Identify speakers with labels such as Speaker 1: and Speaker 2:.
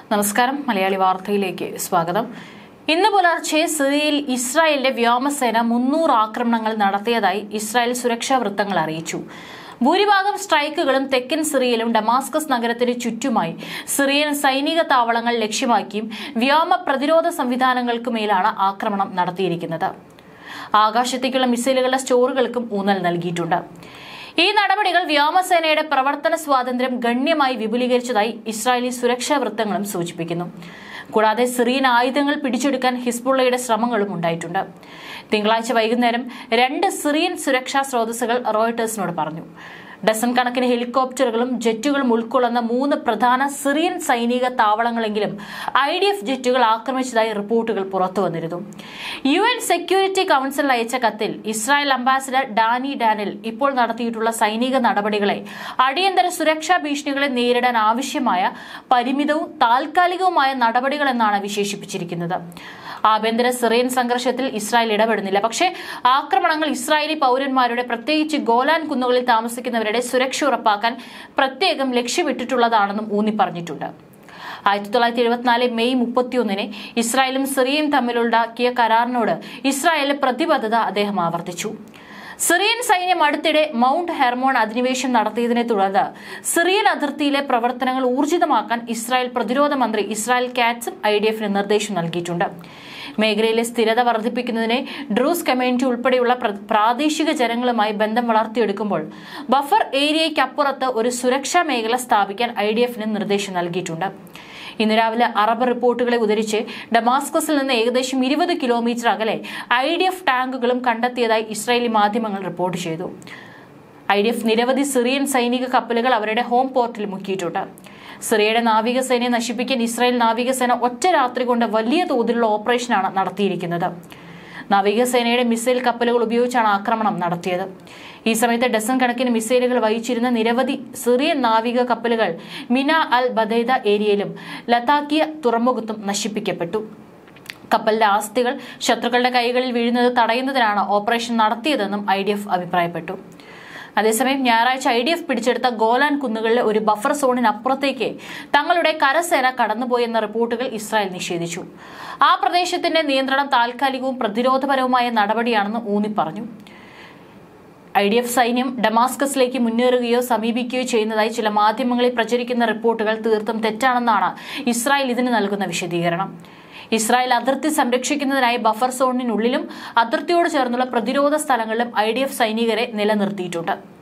Speaker 1: നമസ്കാരം മലയാളി വാർത്തയിലേക്ക് സ്വാഗതം. ഇന്ന് പുലർച്ചെ സിറിയയിൽ ഇസ്രായേലിന്റെ വ്യോമസേന 300 ആക്രമണങ്ങൾ നടത്തിയതായി ഇസ്രായേൽ സുരക്ഷാ വൃത്തങ്ങൾ അറിയിച്ചു. ഭൂരിഭാഗം സ്ട്രൈക്കുകളും തെക്കൻ സിറിയയിലും ഡമാസ്കസ് നഗരത്തിന് ചുറ്റുമായി സിറിയൻ സൈനിക താവളങ്ങൾ ലക്ഷ്യമാക്കിയും വ്യോമ പ്രതിരോധ സംവിധാനങ്ങൾക്കു മേലാണ് ആക്രമണം നടത്തിയിരിക്കുന്നത്. ആകാശത്തേക്കുള്ള മിസൈലുകളുടെ സ്റ്റോറുകൾക്കും ഊന്നൽ നൽകിയിട്ടുണ്ട്. ഈ നടപടികൾ വ്യോമസേനയുടെ പ്രവർത്തന സ്വാതന്ത്ര്യം ഗണ്യമായി വിപുലീകരിച്ചതായി ഇസ്രായേലി സുരക്ഷാ വൃത്തങ്ങളും സൂചിപ്പിക്കുന്നു. കൂടാതെ സിറിയൻ ആയുധങ്ങൾ പിടിച്ചെടുക്കാൻ ഹിസ്ബുള്ളയുടെ ശ്രമങ്ങളും ഉണ്ടായിട്ടുണ്ട്. തിങ്കളാഴ്ച വൈകുന്നേരം 2 സിറിയൻ സുരക്ഷാ സ്രോതസ്സുകൾ റോയിട്ടേഴ്സിനോട് പറഞ്ഞു. ഡസൻ കണക്കിന് ഹെലികോപ്റ്ററുകളും ജെറ്റുകളും ഉൾക്കൊള്ളുന്ന 3 പ്രധാന സിറിയൻ സൈനിക താവളങ്ങളെങ്കിലും IDF ജെറ്റുകൾ ആക്രമിച്ചതായി റിപ്പോർട്ടുകൾ പുറത്തുവന്നിരുന്നു. UN സെക്യൂരിറ്റി കൗൺസിൽ അയച്ച കത്തിൽ ഇസ്രായേൽ അംബാസിഡർ ഡാനി ഡാനിൽ ഇപ്പോൾ നടത്തിയിട്ടുള്ള സൈനിക നടപടികളെ അടിയന്തര സുരക്ഷാ ഭീഷണികളെ നേരിടാൻ ആവശ്യമായ പരിമിതവും താൽക്കാലികവുമായ നടപടികൾ എന്നാണ് വിശേഷിപ്പിച്ചിരിക്കുന്നത്. ആഭ്യന്തര സിറിയൻ സംഘർഷത്തിൽ ഇസ്രായേൽ ഇടപെടുന്നില്ല. പക്ഷേ ആക്രമണങ്ങൾ ഇസ്രായേലി പൗരന്മാരുടെ, പ്രത്യേകിച്ച് ഗോലാൻ കുന്നുകളിൽ താമസിക്കുന്നവരുടെ സുരക്ഷ ഉറപ്പാക്കാൻ പ്രത്യേകം ലക്ഷ്യമിട്ടിട്ടുള്ളതാണെന്നും ഊന്നി പറഞ്ഞിട്ടുണ്ട്. 1974 മെയ് 31 ഇസ്രായേലും സിറിയയും തമ്മിലുണ്ടാക്കിയ കരാറിനോട് ഇസ്രായേലിന്റെ പ്രതിബദ്ധത അദ്ദേഹം ആവർത്തിച്ചു. സിറിയൻ സൈന്യം അടുത്തിടെ മൗണ്ട് ഹെർമോൺ അധിനിവേശം നടത്തിയതിനെ തുടർന്ന് സിറിയൻ അതിർത്തിയിലെ പ്രവർത്തനങ്ങൾ ഊർജിതമാക്കാൻ ഇസ്രായേൽ പ്രതിരോധ മന്ത്രി ഇസ്രായേൽ കാറ്റ്സും IDFന് നിർദ്ദേശം നൽകിയിട്ടുണ്ട്. മേഖലയിലെ സ്ഥിരത വർദ്ധിപ്പിക്കുന്നതിനെ ഡ്രൂസ് കമ്മ്യൂണിറ്റി ഉൾപ്പെടെയുള്ള പ്രാദേശിക ജനങ്ങളുമായി ബന്ധം വളർത്തിയെടുക്കുമ്പോൾ ബഫർ ഏരിയയ്ക്കപ്പുറത്ത് ഒരു സുരക്ഷാ മേഖല സ്ഥാപിക്കാൻ IDFന് നിർദ്ദേശം നൽകിയിട്ടുണ്ട്. ഇന്ന് രാവിലെ അറബ് റിപ്പോർട്ടുകളെ ഉദ്ധരിച്ച് ഡമാസ്കസിൽ നിന്ന് ഏകദേശം 20 കിലോമീറ്റർ അകലെ IDF ടാങ്കുകളും കണ്ടെത്തിയതായി ഇസ്രായേലി മാധ്യമങ്ങൾ റിപ്പോർട്ട് ചെയ്തു. IDF നിരവധി സിറിയൻ സൈനിക കപ്പലുകൾ അവരുടെ ഹോം പോർട്ടിൽ മുക്കിയിട്ടുണ്ട്. സിറിയയുടെ നാവികസേനയെ നശിപ്പിക്കാൻ ഇസ്രായേൽ നാവികസേന ഒറ്റ രാത്രി കൊണ്ട് വലിയ തോതിലുള്ള ഓപ്പറേഷനാണ് നടത്തിയിരിക്കുന്നത്. നാവികസേനയുടെ മിസൈൽ കപ്പലുകൾ ഉപയോഗിച്ചാണ് ആക്രമണം നടത്തിയത്. ഈ സമയത്ത് ഡസൻ കണക്കിന് മിസൈലുകൾ വഹിച്ചിരുന്ന നിരവധി സിറിയൻ നാവിക കപ്പലുകൾ മിന അൽ ബദൈദ ഏരിയയിലും ലതാക്കിയ തുറമുഖത്തും നശിപ്പിക്കപ്പെട്ടു. കപ്പലിന്റെ ആസ്തികൾ ശത്രുക്കളുടെ കൈകളിൽ വീഴുന്നത് തടയുന്നതിനാണ് ഓപ്പറേഷൻ നടത്തിയതെന്നും IDF അഭിപ്രായപ്പെട്ടു. അതേസമയം ഞായറാഴ്ച IDF പിടിച്ചെടുത്ത ഗോലാൻ കുന്നുകളിലെ ഒരു ബഫർ സോണിനപ്പുറത്തേക്ക് തങ്ങളുടെ കരസേന കടന്നുപോയെന്ന റിപ്പോർട്ടുകൾ ഇസ്രായേൽ നിഷേധിച്ചു. ആ പ്രദേശത്തിന്റെ നിയന്ത്രണം താൽക്കാലികവും പ്രതിരോധപരവുമായ നടപടിയാണെന്ന് ഊന്നി പറഞ്ഞു. IDF സൈന്യം ഡമാസ്കസിലേക്ക് മുന്നേറുകയോ സമീപിക്കുകയോ ചെയ്യുന്നതായി ചില മാധ്യമങ്ങളിൽ പ്രചരിക്കുന്ന റിപ്പോർട്ടുകൾ തീർത്തും തെറ്റാണെന്നാണ് ഇസ്രായേൽ ഇതിന് നൽകുന്ന വിശദീകരണം. ഇസ്രായേൽ അതിർത്തി സംരക്ഷിക്കുന്നതിനായി ബഫർ സോണിനുള്ളിലും അതിർത്തിയോട് ചേർന്നുള്ള പ്രതിരോധ സ്ഥലങ്ങളിലും IDF സൈനികരെ നിലനിർത്തിയിട്ടുണ്ട്.